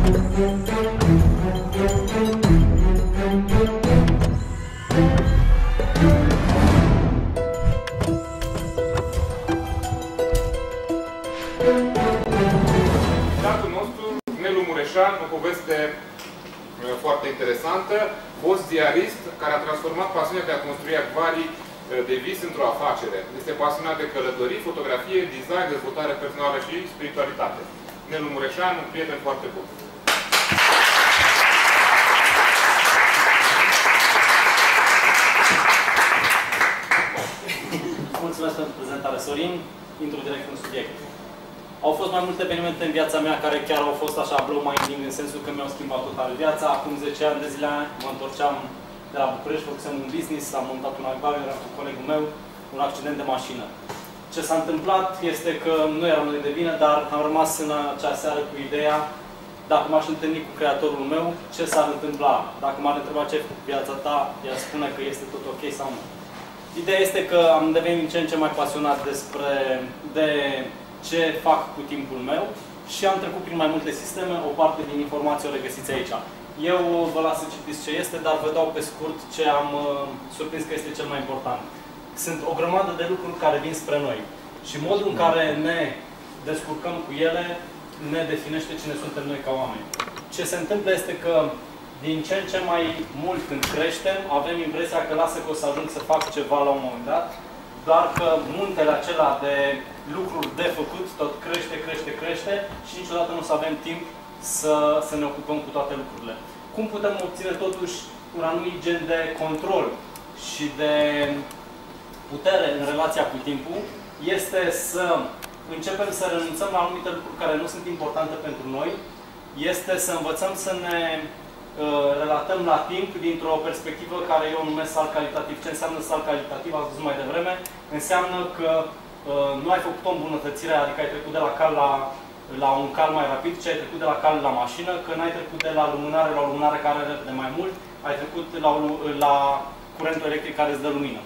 Candidatul nostru, Nelu Mureșan, o poveste foarte interesantă, fost ziarist care a transformat pasiunea de a construi acvarii de vis într-o afacere. Este pasionat de călătorii, fotografie, design, dezvoltare personală și spiritualitate. Nelu Mureșan, un prieten foarte bun. Mulțumesc pentru prezentare, Sorin. Intru direct în subiect. Au fost mai multe evenimente în viața mea care chiar au fost așa blow minding, în sensul că mi-au schimbat total viața. Acum 10 ani de zile mă întorceam de la București, făcusem un business, am montat un acvariu, eram cu colegul meu, un accident de mașină. Ce s-a întâmplat este că nu eram noi de vină, dar am rămas în acea seară cu ideea, dacă m-aș întâlni cu creatorul meu, ce s-ar întâmpla? Dacă m-ar întreba ce cu viața ta, ea spune că este tot ok sau nu. Ideea este că am devenit din ce în ce mai pasionat de ce fac cu timpul meu și am trecut prin mai multe sisteme, o parte din informații o regăsiți aici. Eu vă las să citiți ce este, dar vă dau pe scurt ce am surprins că este cel mai important. Sunt o grămadă de lucruri care vin spre noi și modul în care ne descurcăm cu ele ne definește cine suntem noi ca oameni. Ce se întâmplă este că din ce în ce mai mult când creștem, avem impresia că lasă că o să ajung să fac ceva la un moment dat, doar că muntele acela de lucruri de făcut tot crește, crește, crește și niciodată nu o să avem timp să ne ocupăm cu toate lucrurile. Cum putem obține totuși un anumit gen de control și de putere în relația cu timpul? Este să începem să renunțăm la anumite lucruri care nu sunt importante pentru noi, este să învățăm să ne relatăm la timp dintr-o perspectivă care eu o numesc salt calitativ. Ce înseamnă salt calitativ? Am spus mai devreme. Înseamnă că nu ai făcut o îmbunătățire, adică ai trecut de la cal la un cal mai rapid, ci ai trecut de la cal la mașină, că n-ai trecut de la lumânare la o lumânare care repede mai mult, ai trecut la curentul electric care îți dă lumină.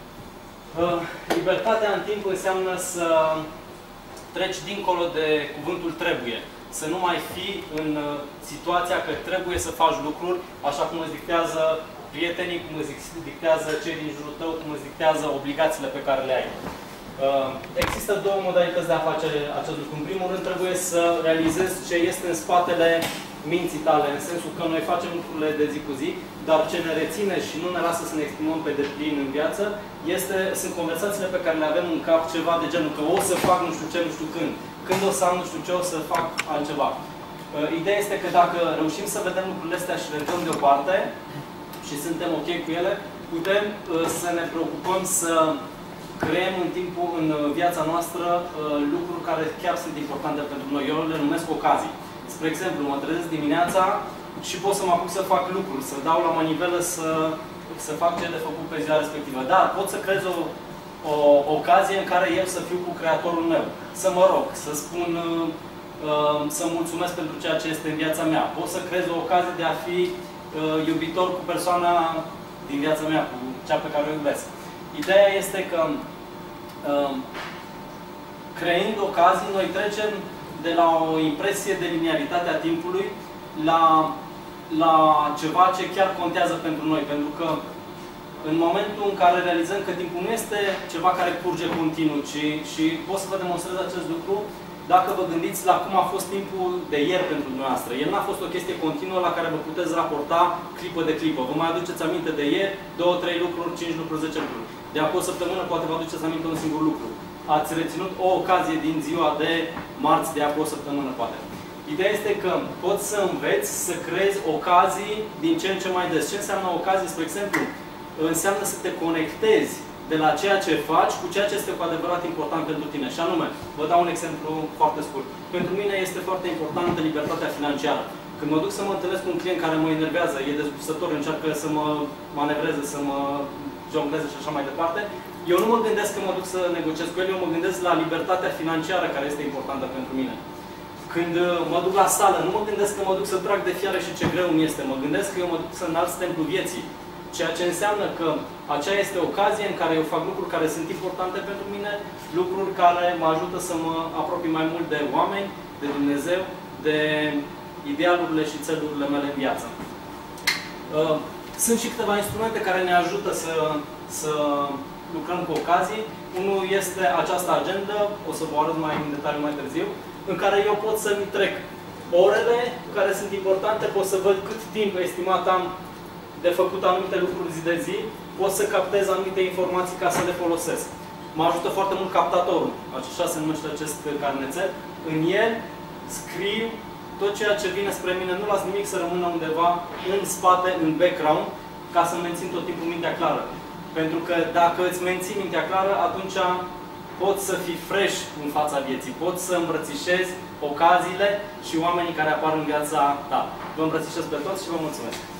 Libertatea în timp înseamnă să treci dincolo de cuvântul trebuie. Să nu mai fii în situația că trebuie să faci lucruri așa cum îți dictează prietenii, cum îți dictează cei din jurul tău, cum îți dictează obligațiile pe care le ai. Există două modalități de a face acest lucru. În primul rând trebuie să realizezi ce este în spatele minții tale, în sensul că noi facem lucrurile de zi cu zi, dar ce ne reține și nu ne lasă să ne exprimăm pe deplin în viață, sunt conversațiile pe care le avem în cap, ceva de genul că o să fac nu știu ce, nu știu când o să am nu știu ce, o să fac altceva. Ideea este că dacă reușim să vedem lucrurile astea și le dăm deoparte și suntem ok cu ele, putem să ne preocupăm să creăm în viața noastră lucruri care chiar sunt importante pentru noi. Eu le numesc ocazii. Spre exemplu, mă trezesc dimineața și pot să mă apuc să fac lucruri, să dau la manivelă, să fac ce de făcut pe ziua respectivă. Dar pot să creez o ocazie în care eu să fiu cu creatorul meu. Să mă rog, să spun, să mulțumesc pentru ceea ce este în viața mea. Pot să creez o ocazie de a fi iubitor cu persoana din viața mea, cu cea pe care o iubesc. Ideea este că creând ocazii, noi trecem de la o impresie de linearitate a timpului la ceva ce chiar contează pentru noi. Pentru că în momentul în care realizăm că timpul nu este ceva care curge continuu, și pot să vă demonstrez acest lucru dacă vă gândiți la cum a fost timpul de ieri pentru dumneavoastră. El n-a fost o chestie continuă la care vă puteți raporta clipă de clipă. Vă mai aduceți aminte de ieri 2, 3 lucruri, 5 lucruri, 10 lucruri. De acum o săptămână poate vă aduceți aminte un singur lucru. Ați reținut o ocazie din ziua de marți de acum o săptămână, poate. Ideea este că poți să înveți să creezi ocazii din ce în ce mai des. Ce înseamnă ocazii? Spre exemplu, înseamnă să te conectezi de la ceea ce faci cu ceea ce este cu adevărat important pentru tine. Și anume, vă dau un exemplu foarte scurt. Pentru mine este foarte importantă libertatea financiară. Când mă duc să mă întâlnesc cu un client care mă enervează, e dezgustător, încearcă să mă manevreze, să mă jongleze și așa mai departe, eu nu mă gândesc că mă duc să negociez cu el, eu mă gândesc la libertatea financiară care este importantă pentru mine. Când mă duc la sală, nu mă gândesc că mă duc să trag de fiară și ce greu mi este. Mă gândesc că eu mă duc să înalț templul vieții. Ceea ce înseamnă că aceea este ocazie în care eu fac lucruri care sunt importante pentru mine, lucruri care mă ajută să mă apropii mai mult de oameni, de Dumnezeu, de idealurile și țelurile mele în viață. Sunt și câteva instrumente care ne ajută să lucrăm cu ocazii. Unul este această agendă, o să vă arăt mai în detaliu mai târziu, în care eu pot să-mi trec orele care sunt importante, pot să văd cât timp estimat am de făcut anumite lucruri zi de zi, pot să captez anumite informații ca să le folosesc. Mă ajută foarte mult captatorul, așa se numește acest carnețel. În el scriu tot ceea ce vine spre mine, nu las nimic să rămână undeva în spate, în background, ca să mențin tot timpul mintea clară. Pentru că dacă îți menții mintea clară, atunci poți să fii fresh în fața vieții, poți să îmbrățișezi ocaziile și oamenii care apar în viața ta. Vă îmbrățișez pe toți și vă mulțumesc!